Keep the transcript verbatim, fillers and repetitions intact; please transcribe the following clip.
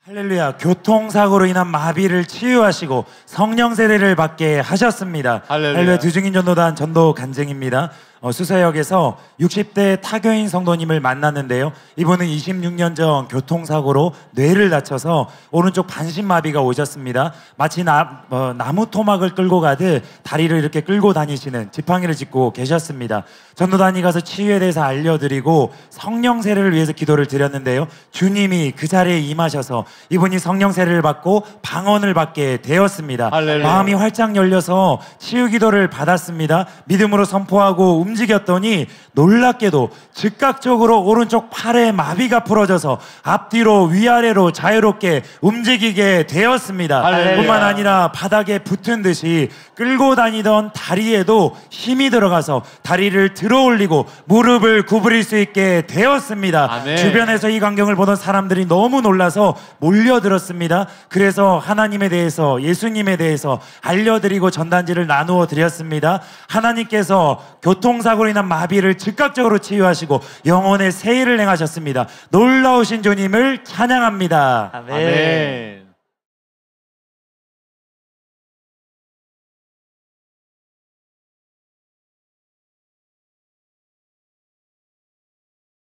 할렐루야. 교통사고로 인한 마비를 치유하시고 성령 세례를 받게 하셨습니다. 할렐루야. 할렐루야. 두중인 전도단 전도 간증입니다. 어, 수서역에서 육십 대 타교인 성도님을 만났는데요. 이분은 이십육 년 전 교통사고로 뇌를 다쳐서 오른쪽 반신마비가 오셨습니다. 마치 나, 어, 나무 토막을 끌고 가듯 다리를 이렇게 끌고 다니시는 지팡이를 짚고 계셨습니다. 전도단이 가서 치유에 대해서 알려드리고 성령 세례를 위해서 기도를 드렸는데요. 주님이 그 자리에 임하셔서 이분이 성령 세례를 받고 방언을 받게 되었습니다. 할렐루야. 마음이 활짝 열려서 치유 기도를 받았습니다. 믿음으로 선포하고 움직였더니 놀랍게도 즉각적으로 오른쪽 팔에 마비가 풀어져서 앞뒤로 위아래로 자유롭게 움직이게 되었습니다. 할렐루야. 뿐만 아니라 바닥에 붙은 듯이 끌고 다니던 다리에도 힘이 들어가서 다리를 들어올리고 무릎을 구부릴 수 있게 되었습니다. 아멘. 주변에서 이 광경을 보던 사람들이 너무 놀라서 몰려들었습니다. 그래서 하나님에 대해서, 예수님에 대해서 알려드리고 전단지를 나누어 드렸습니다. 하나님께서 교통사고로 인한 마비를 즉각적으로 치유하시고 영혼의 세일을 행하셨습니다. 놀라우신 주님을 찬양합니다. 아멘. 아멘.